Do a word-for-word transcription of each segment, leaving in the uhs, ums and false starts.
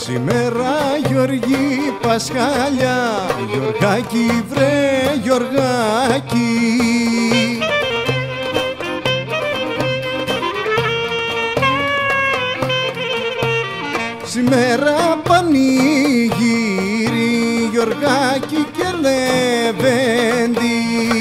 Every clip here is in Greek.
Σήμερα Γιώργη Πασχάλια, Γιωργάκη βρε Γιωργάκη. Σήμερα πανηγύρι Γιωργάκη και Λεβέντη.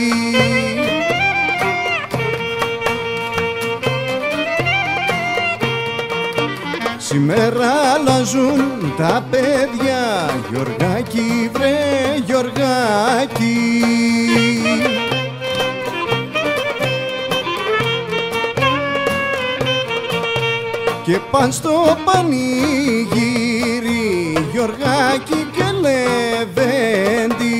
Σήμερα αλλάζουν τα παιδιά, Γιωργάκη βρε Γιωργάκη. Και παν στο πανηγύρι, Γιωργάκη και Λεβέντη.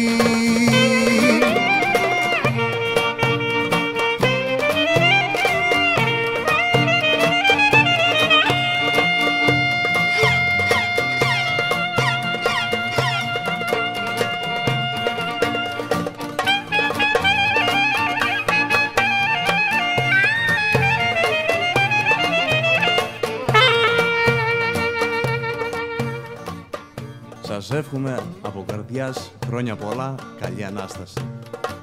Σας εύχομαι από καρδιάς χρόνια πολλά, καλή Ανάσταση.